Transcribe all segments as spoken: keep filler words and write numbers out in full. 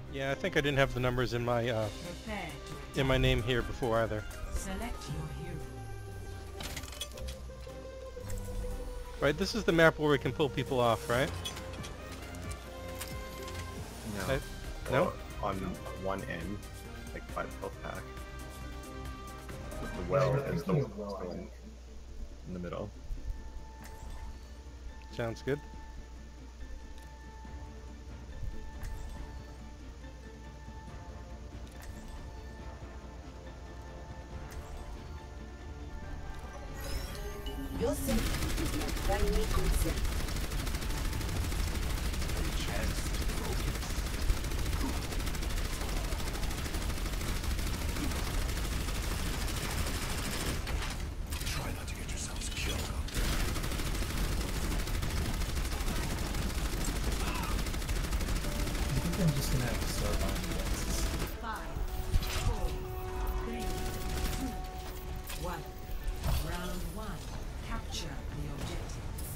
Yeah, I think I didn't have the numbers in my uh, in my name here before either. Select your hero. Right, this is the map where we can pull people off, right? No. I, no? Well, on one end, like by the health pack. The well is the one in the middle. Sounds good. Your safety is my primary concern. Try not to get yourselves killed out there. I think I'm just gonna have to start on defenses. Five, four, three, two, one. Round one. Capture the objective.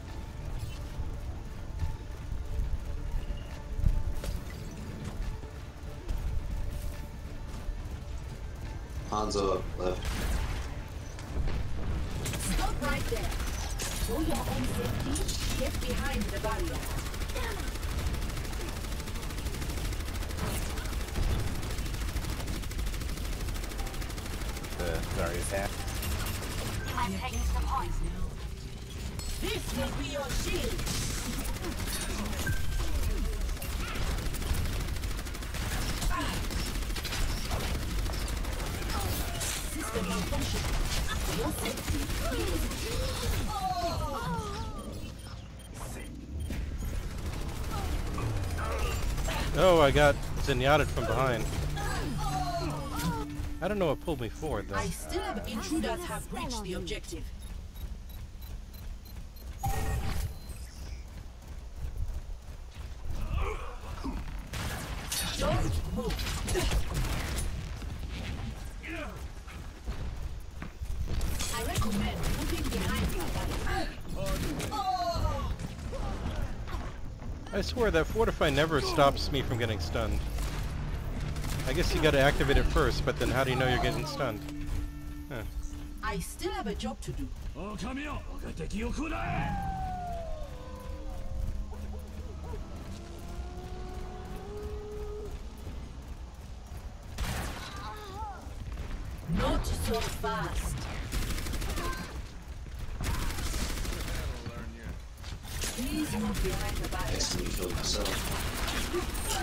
Hanzo up left. Stop right there. For your own safety, get behind the barrier. The Zarya attack. I'm taking the point. This will be your shield. System malfunction. Your safety is... Oh, I got zenyated from behind. I don't know what pulled me forward though. I still have intruders have breached the objective. Don't move. I recommend moving behind the barrier. I swear that Fortify never stops me from getting stunned. I guess you gotta activate it first, but then how do you know you're getting stunned? Huh. I still have a job to do. Oh, come here! 敵を食らえ! Not so fast. Please move behind the barrier. Accidentally killed myself.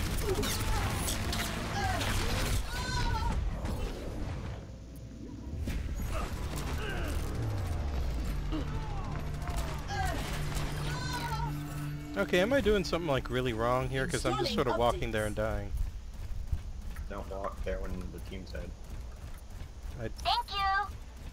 Okay, am I doing something like really wrong here? Because I'm just sort of walking there and dying. Don't walk there when the team's dead. I, Thank you.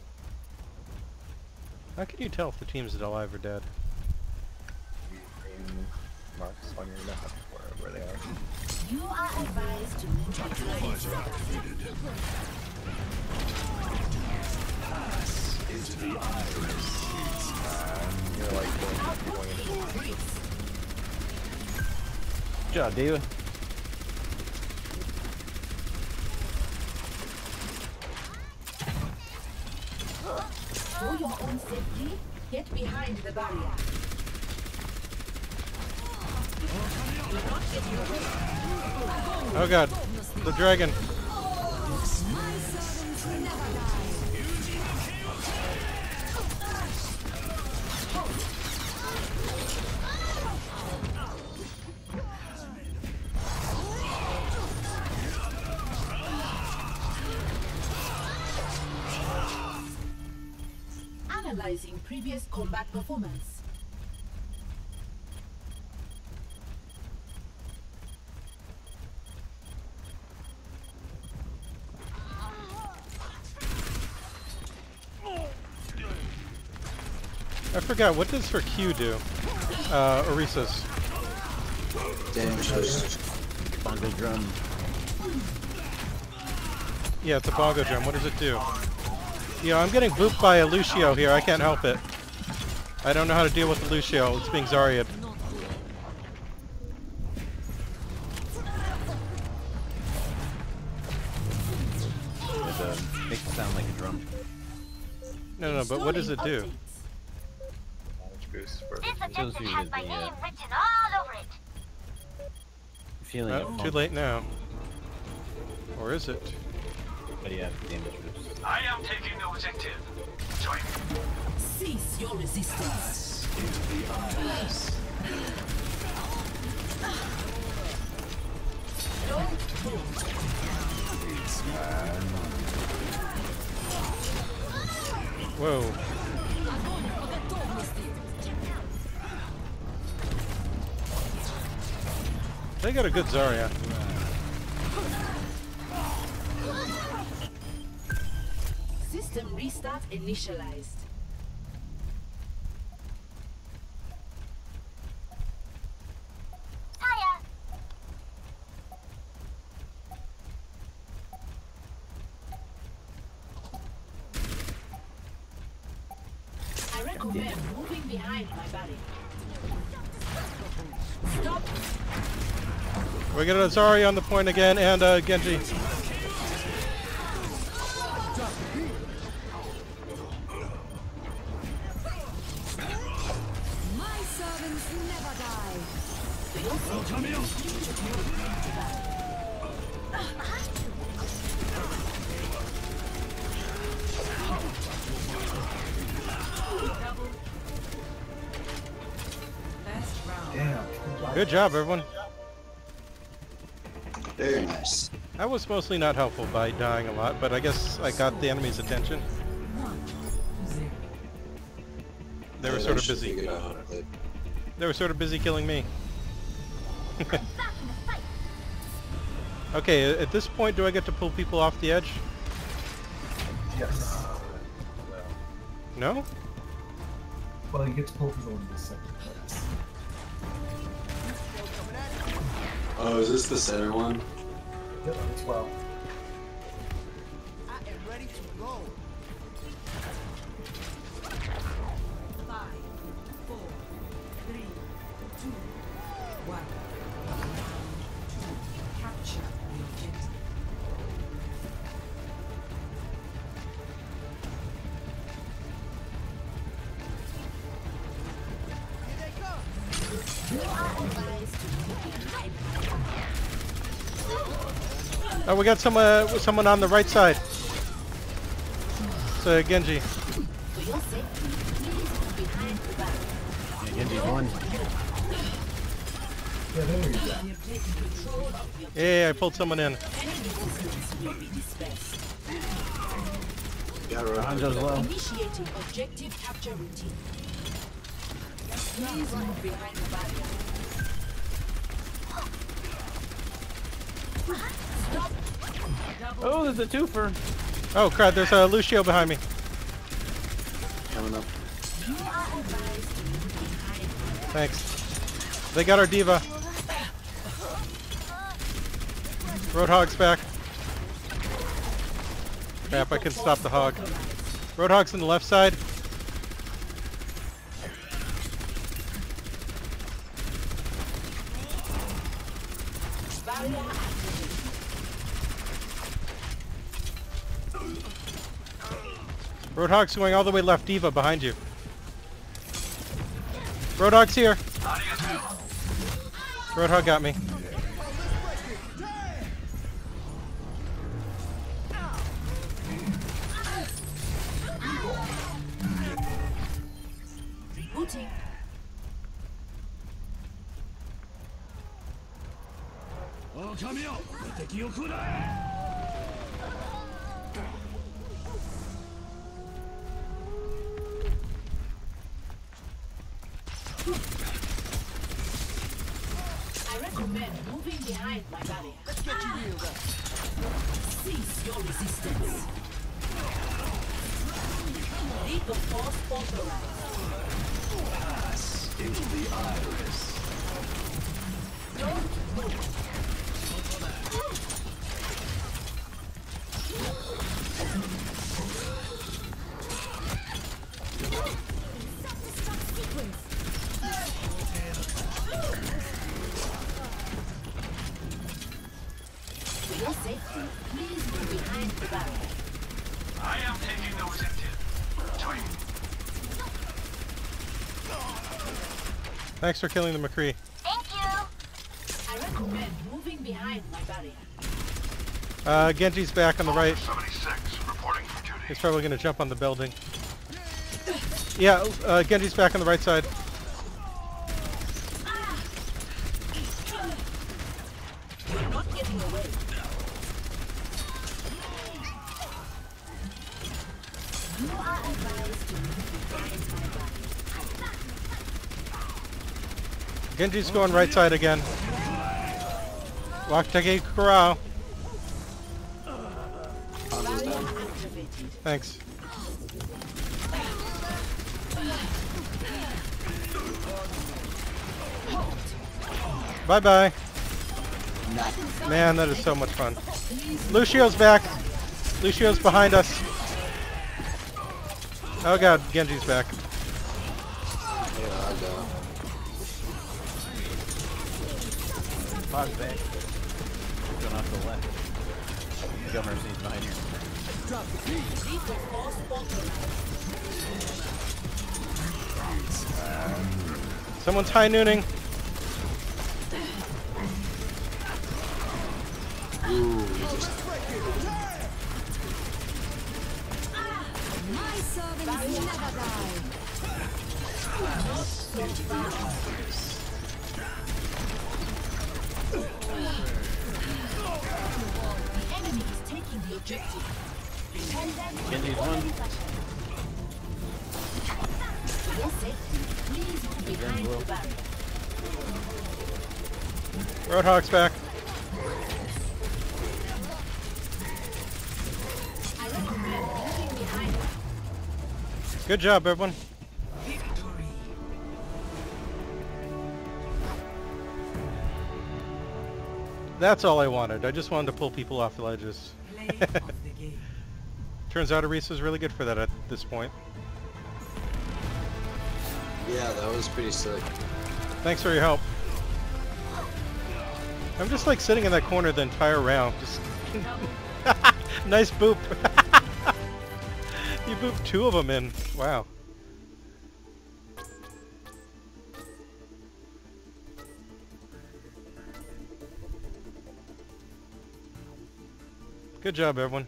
how can you tell if the team's alive or dead? Green marks on your map where, where they are. You are advised to move behind the barrier. Into the iris. You're like going, going into Breeze. Good job, Diva. For your own safety, get behind the barrier. Oh god, the dragon. Analyzing previous combat performance. I forgot, what does her Q do? Uh, Orisa's. Damage host. Bongo drum. Yeah, it's a bongo drum. What does it do? Yeah, I'm getting booped by a Lucio here. I can't help it. I don't know how to deal with the Lucio. It's being Zarya'd. Makes it sound like a drum. No, no, but what does it do? Damage boost for This Shows objective you has the, my uh, name written all over it. Feeling Oh, of too funk, late now. Or is it? but yeah, damage boost. I am taking the objective. Join me. Cease your resistance. Whoa. They got a good Zarya. System restart initialized. Hiya. I recommend moving behind my body. Stop. We got a Zarya on the point again, and uh, Genji. My servants never die. Best round. Damn. Good job, everyone. Very nice. I was mostly not helpful by dying a lot, but I guess I got the enemy's attention. They were Yeah, sort of should busy. figure out how to play. They were sort of busy killing me. Okay, at this point, do I get to pull people off the edge? Yes. No? Well, you get to pull people into the second place. Oh, is this the center one? Yep, twelve. Five, four, three, two, one. Round two. Capture the objective. Oh, we got some, uh, someone on the right side. It's uh, Genji. For your safety, please move behind the body. Yeah, Genji's one. Yeah, there you go. We have taken control of the Yeah, I pulled someone in. Any resistance will be dispersed. Yeah, right. Hanjo's low. Initiating objective capture routine. Please move behind the body. Oh, there's a twofer. Oh crap, there's a uh, Lucio behind me. Coming up. You are advised to move behind. Thanks. They got our diva. Roadhog's back. Crap, I can stop the hog. Roadhog's on the left side. Barrier activated. Roadhog's going all the way left, diva behind you. Roadhog's here. Roadhog got me. Rebooting. I recommend moving behind my barrier. Let's get you healed up. Cease your resistance. Lethal force authorized. Into the iris. Don't move. For your safety, please move behind the barrier. I am taking the initiative. Time. Thanks for killing the McCree. Thank you. I recommend moving behind my barrier. Uh, Genji's back on the right. seventy-six, reporting for duty. He's probably gonna jump on the building. Yeah, uh, Genji's back on the right side. You're not getting away. You are advised to move behind my barrier. Genji's going right side again. Wakatake Kurao. Thanks. Bye bye. Man, that is so much fun. Lucio's back. Lucio's behind us. Oh god, Genji's back. Yeah, I go. Fog's back. Going off to the left. Got Mercy's behind you. Someone's high nooning. Ooh, you just My servants never die. The enemy is taking the objective. Genji's one. For your safety, please move behind the barrier. Roadhog's back. I recommend moving behind her. Good job, everyone. Victory. That's all I wanted. I just wanted to pull people off the ledges. Play of the game. Turns out Arisa's really good for that at this point. yeah, that was pretty sick. Thanks for your help. I'm just like sitting in that corner the entire round. Just nice boop. You booped two of them in. Wow. Good job, everyone.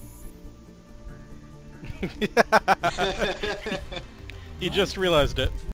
You just realized it.